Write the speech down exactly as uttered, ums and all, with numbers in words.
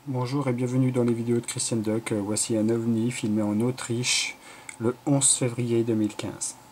Bonjour et bienvenue dans les vidéos de Christian Duck. Voici un ovni filmé en Autriche le onze février deux mille quinze.